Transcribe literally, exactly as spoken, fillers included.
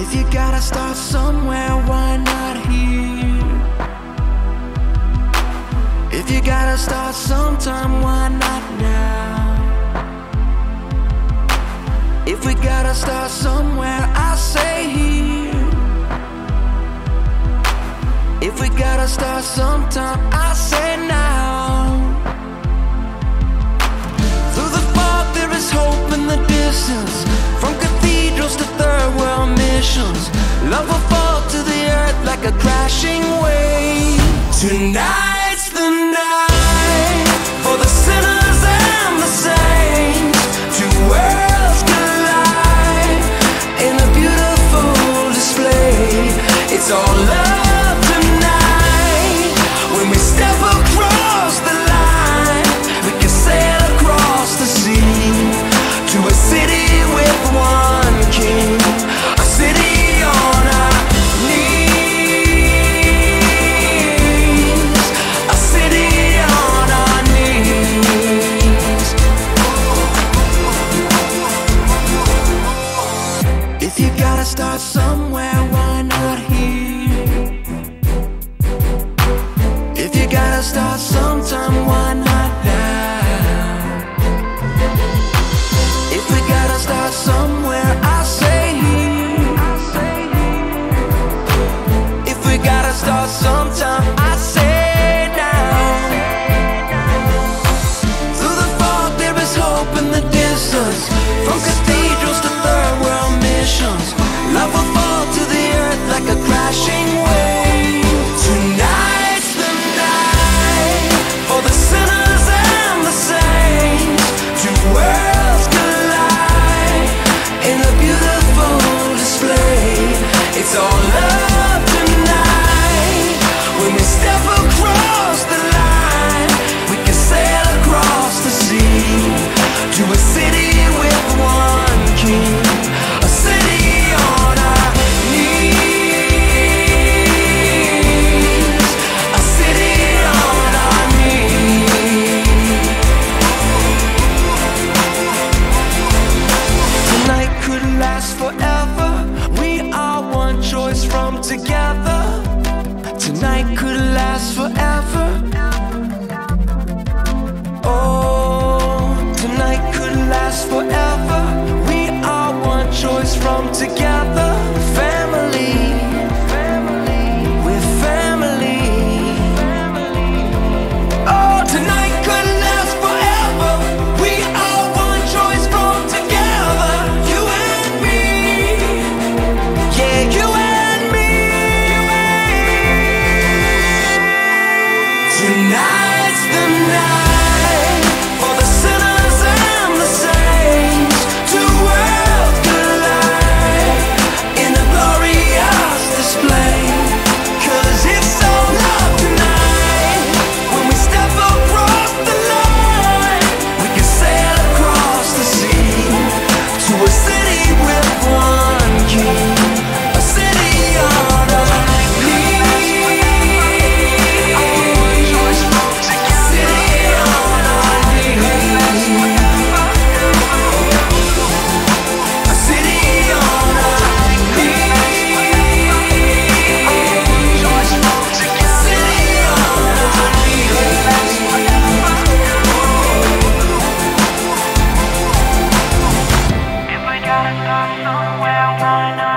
If you gotta start somewhere, why not here? If you gotta start sometime, why not now? If we gotta start somewhere, I say here. If we gotta start sometime, I say now. Through the fog there is hope in the distance. From cathedrals to third world missions, love will fall to the earth like a crashing wave. Tonight's the night for the sinners and the saints. Two worlds collide in a beautiful display. It's all love tonight. When we step across the line, we can sail across the sea to a city with one king, a city on our knees, a city on our knees. If you gotta start somewhere, why not here? If you gotta start sometime, why not now? If we gotta start somewhere, I say here. If we gotta start sometime, I say now. Through the fog there is hope in the distance. From cathedrals to third world missions, love will fall to the earth like a crashing wave. Tonight's the night for the sinners and the saints. Two worlds collide in a beautiful display. It's all love tonight. When we step across the line, we can sail across the sea to a city with one king, a city on our knees, a city on our knees. Tonight could last forever. We are one choice from together. Tonight could last forever. Oh, tonight could last forever. We are one choice from together. Family, we're family. Oh, tonight could last forever. We are one choice from together. You and me, yeah, you and me. Tonight's the night for the sinners and the saints. Two worlds collide in a glorious display. 'Cause it's all love tonight. When we step across the line, we can sail across the sea to a city with one king, a city on our knees, a city on our knees, a city on our If we gotta start somewhere, why not?